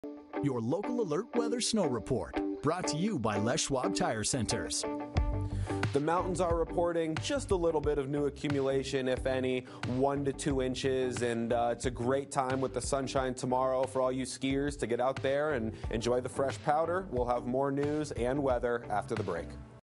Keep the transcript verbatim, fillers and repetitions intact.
Your local alert weather snow report, brought to you by Les Schwab Tire Centers. The mountains are reporting just a little bit of new accumulation, if any, one to two inches, and uh, it's a great time with the sunshine tomorrow for all you skiers to get out there and enjoy the fresh powder. We'll have more news and weather after the break.